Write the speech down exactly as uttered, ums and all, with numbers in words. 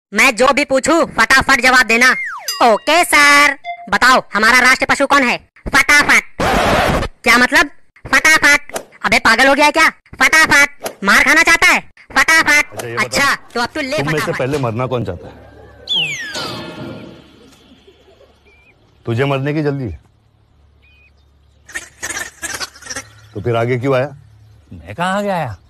मैं जो भी पूछूं फटाफट जवाब देना। Okay sir. बताओ हमारा राष्ट्र पशु कौन है? फटाफट। क्या मतलब? फटाफट। अबे पागल हो गया है क्या? फटाफट। मार खाना चाहता है? फटाफट। अच्छा, अच्छा तो अब तू ले तुम में से पहले मरना कौन चाहता है? तुझे मरने की जल्दी है तो फिर आगे क्यों आया? मैं कहाँ आ गया?